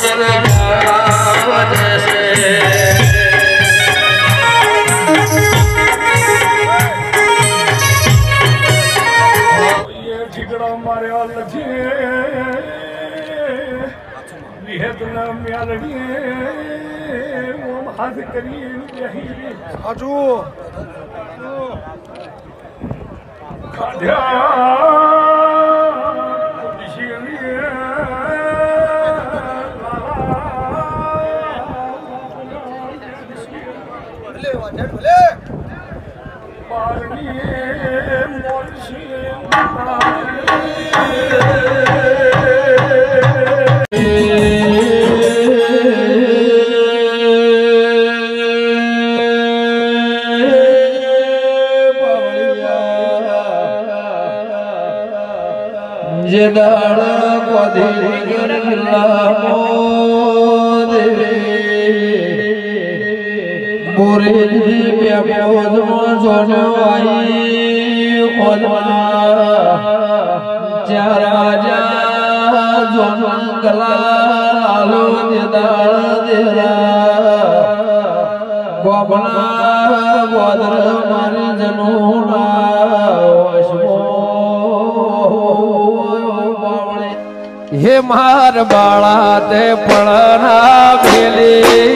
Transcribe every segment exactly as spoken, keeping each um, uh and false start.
हे मार बाला ते पड़ना भेली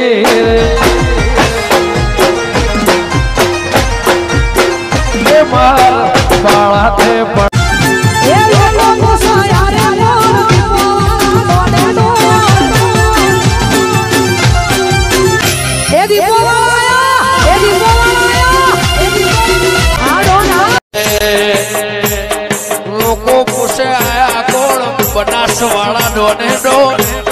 हे मार बाला ते पड़ हे लोगों को सारे हे दीपो आया हे दीपो आया हे दीपो आड़ो ना लोगों पूछे आया कौन बनास वाला डोने डो